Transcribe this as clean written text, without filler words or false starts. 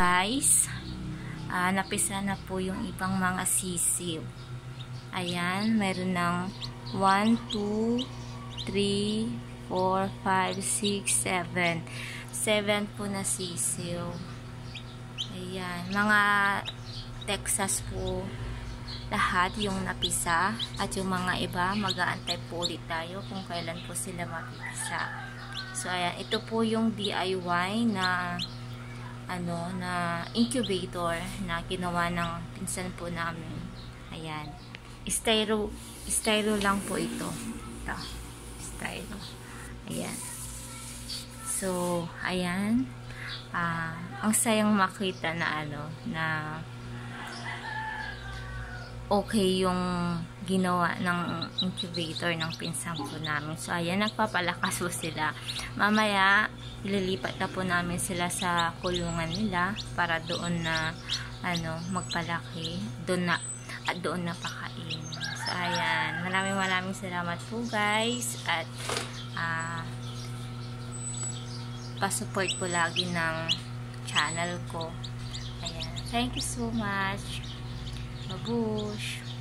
Guys, napisa na po yung ibang mga sisiw. Ayan, meron ng 1, 2, 3, 4, 5, 6, 7. 7 po na sisiw. Ayan, mga Texas po lahat yung napisa. At yung mga iba, mag-aantay po ulit tayo kung kailan po sila mapipisa. So, ayan, ito po yung DIY na na incubator na ginawa ng pinsan po namin. Ayan. Styro lang po ito. Ito. Styro. Ayan. So, ayan. Ang sayang makita na na okay yung ginawa ng incubator ng pinsan po namin. So, ayan, nagpapalakas po sila. Mamaya, ililipat na po namin sila sa kulungan nila para doon na, magpalaki. Doon na pakain. So, ayan. Maraming salamat po, guys. At, pa-support po lagi ng channel ko. Ayan. Thank you so much. Babush!